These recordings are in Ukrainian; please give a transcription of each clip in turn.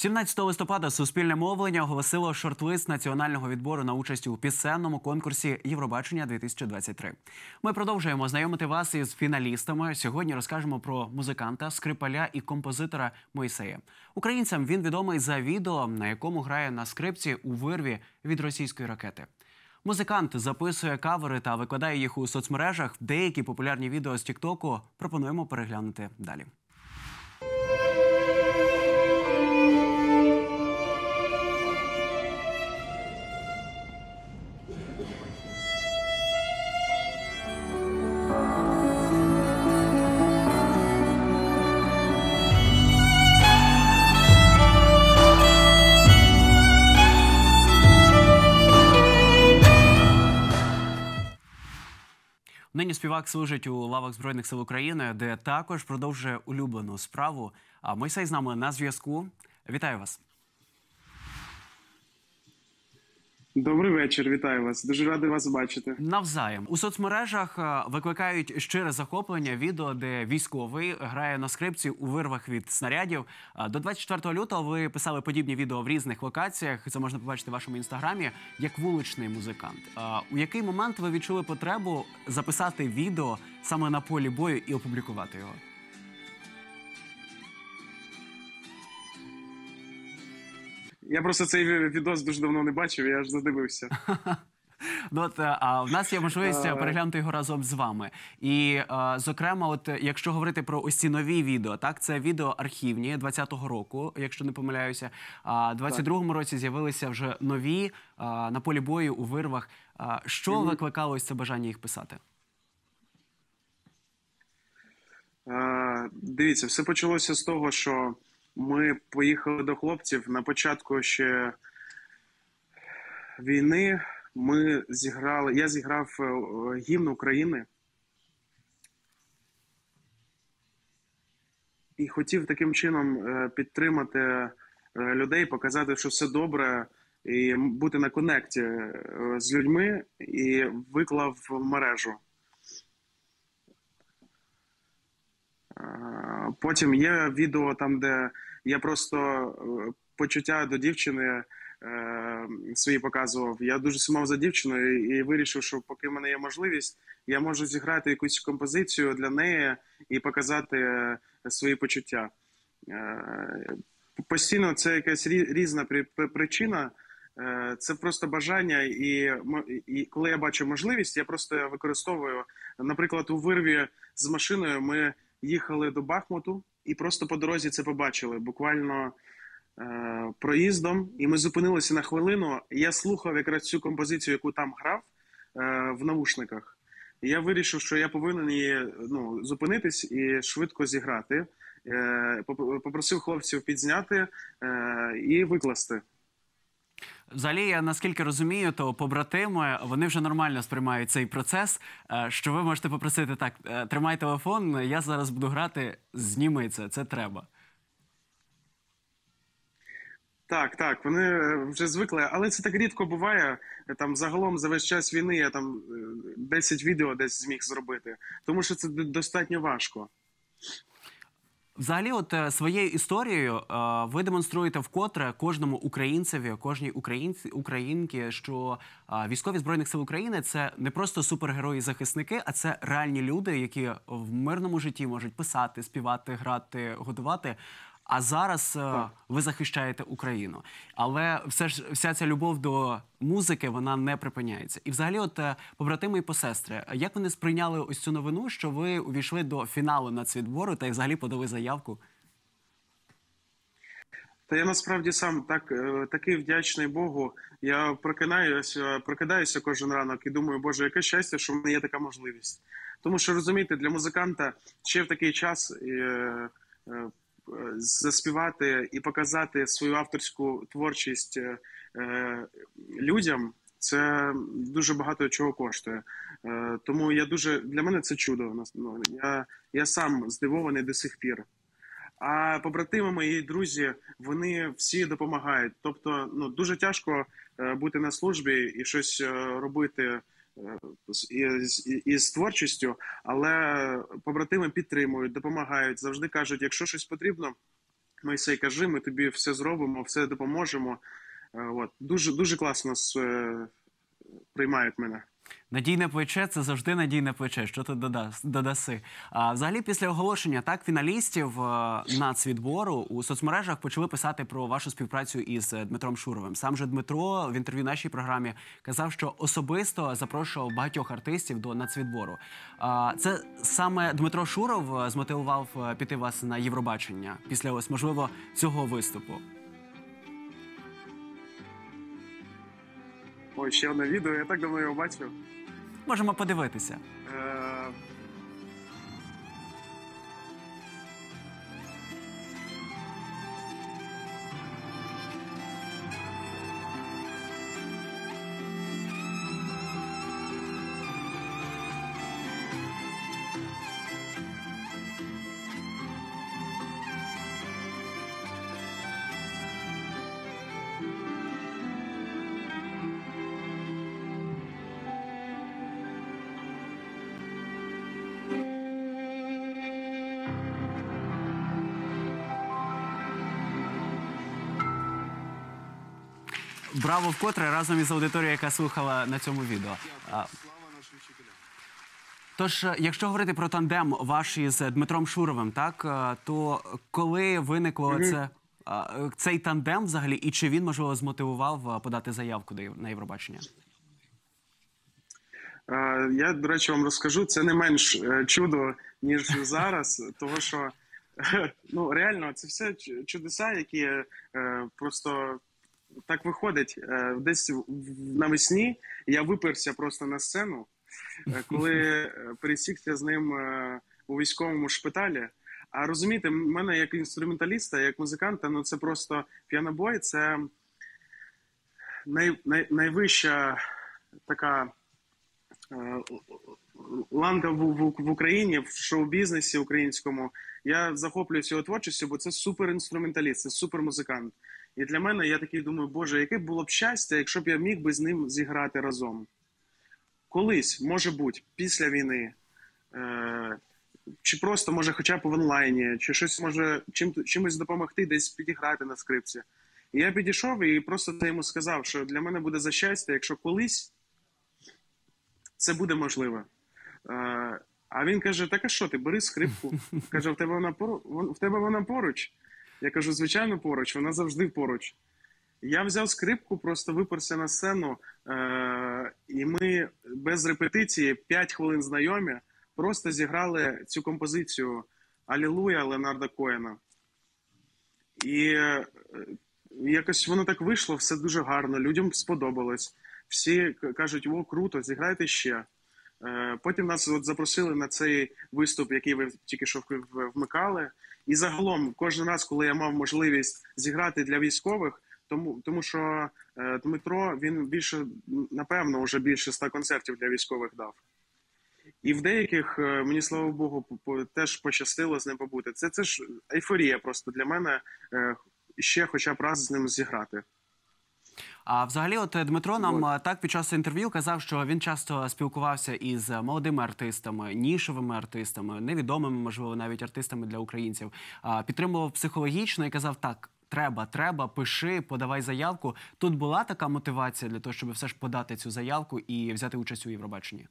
17 листопада суспільне мовлення оголосило шорт-лист національного відбору на участь у пісенному конкурсі Євробачення-2023. Ми продовжуємо знайомити вас із фіналістами. Сьогодні розкажемо про музиканта, скрипаля і композитора Мойсея. Українцям він відомий за відео, на якому грає на скрипці у вирві від російської ракети. Музикант записує кавери та викладає їх у соцмережах. Деякі популярні відео з Тік-Току пропонуємо переглянути далі. Нині співак служить у лавах Збройних сил України, де також продовжує улюблену справу. А Мойсей з нами на зв'язку. Вітаю вас. Добрий вечір, вітаю вас. Дуже радий вас бачити. Навзаєм. У соцмережах викликають щире захоплення відео, де військовий грає на скрипці у вирвах від снарядів. До 24 лютого ви писали подібні відео в різних локаціях. Це можна побачити в вашому інстаграмі, як вуличний музикант. У який момент ви відчули потребу записати відео саме на полі бою і опублікувати його? Я просто цей відос дуже давно не бачив, я аж задивився. А в нас є можливість переглянути його разом з вами. І, зокрема, якщо говорити про ось ці нові відео, так, це відео архівні 2020 року, якщо не помиляюся. А в 2022 році з'явилися вже нові на полі бою у вирвах. Що викликало ось це бажання їх писати? Дивіться, все почалося з того, що ми поїхали до хлопців на початку ще війни. Я зіграв гімн України і хотів таким чином підтримати людей, показати, що все добре, і бути на конекті з людьми, і виклав в мережу. Потім є відео там, де я просто почуття до дівчини свої показував. Я дуже сумав за дівчиною і вирішив, що поки в мене є можливість, я можу зіграти якусь композицію для неї і показати свої почуття. Постійно це якась різна причина, це просто бажання, і коли я бачу можливість, я просто використовую. Наприклад, у вирві з машиною ми їхали до Бахмуту і просто по дорозі це побачили, буквально проїздом, і ми зупинилися на хвилину. Я слухав якраз цю композицію, яку там грав в навушниках. І я вирішив, що я повинен її зупинитись і швидко зіграти. Попросив хлопців підзняти і викласти. Взагалі, я наскільки розумію, то побратими, вони вже нормально сприймають цей процес, що ви можете попросити так, тримай телефон, я зараз буду грати, зніми це треба. Так, вони вже звикли, але це так рідко буває. Там загалом за весь час війни я там 10 відео десь зміг зробити, тому що це достатньо важко. Взагалі, своєю історією ви демонструєте вкотре кожному українцеві, кожній українці, що військові Збройних сил України – це не просто супергерої-захисники, а це реальні люди, які в мирному житті можуть писати, співати, грати, готувати. А зараз ви захищаєте Україну. Але вся ця любов до музики, вона не припиняється. І взагалі, побратими і посестри, як вони сприйняли ось цю новину, що ви увійшли до фіналу нацвідбору та й взагалі подали заявку? Та я насправді сам такий вдячний Богу. Я прокидаюся кожен ранок і думаю, Боже, яке щастя, що в мене є така можливість. Тому що, розумієте, для музиканта ще в такий час заспівати і показати свою авторську творчість людям, це дуже багато чого коштує. Тому для мене це чудо. Я сам здивований до сих пір. А побратими мої, друзі, вони всі допомагають. Тобто, дуже тяжко бути на службі і щось робити із творчістю, але побратими підтримують, допомагають, завжди кажуть, якщо щось потрібно, Мойсей, кажи, ми тобі все зробимо, все допоможемо. От. Дуже, дуже класно приймають мене. Надійне плече – це завжди надійне плече. Що ти додаси? А взагалі, після оголошення фіналістів нацвідбору у соцмережах почали писати про вашу співпрацю із Дмитром Шуровим. Сам же Дмитро в інтерв'ю нашій програмі казав, що особисто запрошував багатьох артистів до нацвідбору. Це саме Дмитро Шуров змотивував піти вас на Євробачення після, ось, можливо, цього виступу? Ой, ще одне відео, я так давно його бачив. Можемо подивитися. Браво вкотре разом із аудиторією, яка слухала на цьому відео. Слава нашим вчителям. Тож, якщо говорити про тандем ваш із Дмитром Шуровим, то коли виникло цей тандем взагалі, і чи він, можливо, змотивував подати заявку на Євробачення? Я, до речі, вам розкажу, це не менш чудо, ніж зараз, тому що, ну, реально, це все чудеса, які просто так виходить. Десь навесні я виперся просто на сцену, коли пересікся з ним у військовому шпиталі. А розумієте, в мене як інструменталіста, як музиканта, ну це просто піанобой, це найвища така ланка в Україні, в шоу-бізнесі українському. Я захоплююся його творчістю, бо це супер-інструменталіст, це супер-музикант. І для мене я такий думаю, боже, яке було б щастя, якщо б я міг би з ним зіграти разом. Колись, може бути, після війни, чи просто, може, хоча б в онлайні, чи щось може чимось допомогти, десь підіграти на скрипці. І я підійшов і просто йому сказав, що для мене буде за щастя, якщо колись це буде можливо. А він каже, так а що ти, бери скрипку. Каже, в тебе вона поруч? Я кажу, звичайно, поруч, вона завжди поруч. Я взяв скрипку, просто виперся на сцену, і ми без репетиції, 5 хвилин знайомі, просто зіграли цю композицію «Алілуя» Леонарда Коена. І якось воно так вийшло, все дуже гарно, людям сподобалось. Всі кажуть, о, круто, зіграйте ще. Потім нас запросили на цей виступ, який ви тільки що вмикали. І загалом, кожен раз, коли я мав можливість зіграти для військових, тому що Дмитро, він більше, напевно, вже більше 100 концертів для військових дав. І в деяких, мені, слава Богу, теж пощастило з ним побути. Це ж ейфорія просто для мене ще хоча б раз з ним зіграти. А взагалі, от Дмитро нам під час інтерв'ю казав, що він часто спілкувався із молодими артистами, нішовими артистами, невідомими, можливо, навіть артистами для українців. Підтримував психологічно і казав, так, треба, пиши, подавай заявку. Тут була така мотивація для того, щоб все ж подати цю заявку і взяти участь у Євробаченні?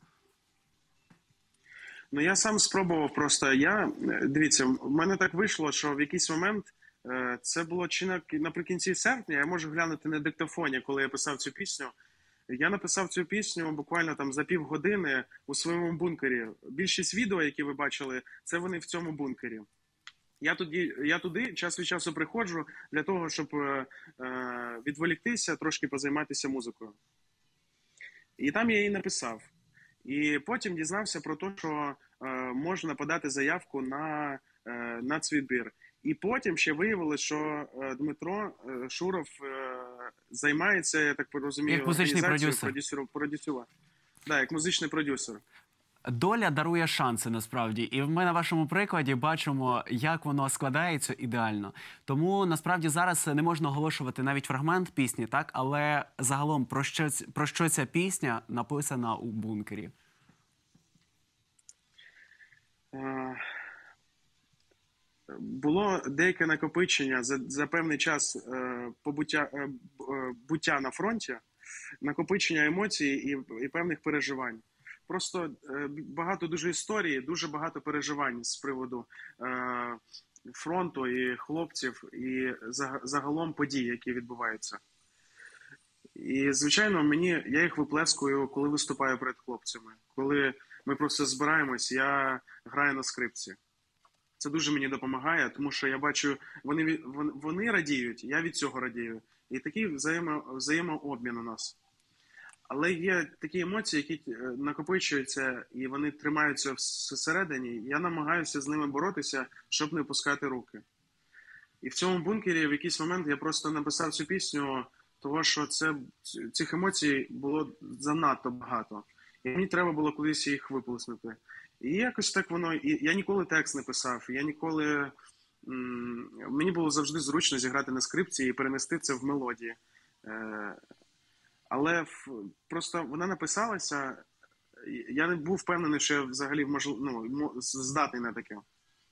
Ну, я сам спробував просто. Дивіться, в мене так вийшло, що в якийсь момент, це було чи наприкінці серпня, я можу глянути на диктофоні, коли я писав цю пісню. Я написав цю пісню буквально там за півгодини у своєму бункері. Більшість відео, які ви бачили, це вони в цьому бункері. Я туди час від часу приходжу для того, щоб відволіктися, трошки позайматися музикою. І там я її написав. І потім дізнався про те, що можна подати заявку на нацвідбір. І потім ще виявилося, що Дмитро Шуров займається, я так розумію, як музичний продюсера. Так, як музичний продюсер. Доля дарує шанси, насправді. І ми на вашому прикладі бачимо, як воно складається ідеально. Тому, насправді, зараз не можна оголошувати навіть фрагмент пісні, так? Але загалом, про що ця пісня написана у бункері? було деяке накопичення за певний час буття на фронті, накопичення емоцій і певних переживань. Просто багато дуже історії, дуже багато переживань з приводу фронту і хлопців, і загалом подій, які відбуваються. І, звичайно, я їх виплескую, коли виступаю перед хлопцями. Коли ми просто збираємось, я граю на скрипці. Це дуже мені допомагає, тому що я бачу, вони радіють, я від цього радію. І такий взаємообмін у нас. Але є такі емоції, які накопичуються, і вони тримаються всередині. Я намагаюся з ними боротися, щоб не пускати руки. І в цьому бункері в якийсь момент я просто написав цю пісню, того що цих емоцій було занадто багато. І мені треба було кудись їх виплеснути. І якось так воно... Я ніколи текст не писав, мені було завжди зручно зіграти на скрипці і перенести це в мелодії. Але просто вона написалася, я не був впевнений, що я взагалі здатний на таке.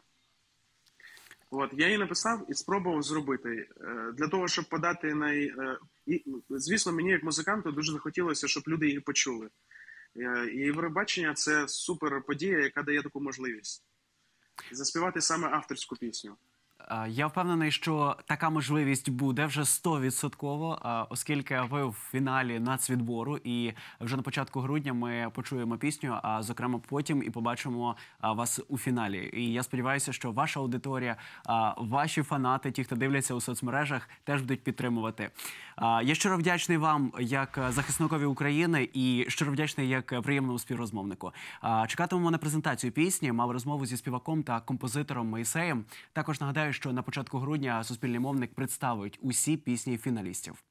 От, я її написав і спробував зробити. Для того, щоб подати звісно, мені як музиканту дуже захотілося, щоб люди її почули. І Євробачення – це супер подія, яка дає таку можливість. Заспівати саме авторську пісню. Я впевнений, що така можливість буде вже 100%, оскільки ви в фіналі нацвідбору, і вже на початку грудня ми почуємо пісню, а зокрема потім і побачимо вас у фіналі. І я сподіваюся, що ваша аудиторія, ваші фанати, ті, хто дивляться у соцмережах, теж будуть підтримувати. Я щиро вдячний вам як захисникові України і щиро вдячний як приємному співрозмовнику. Чекатимемо на презентацію пісні, мав розмову зі співаком та композитором Моїсеєм. Також нагадаю, що на початку грудня Суспільний мовник представить усі пісні фіналістів.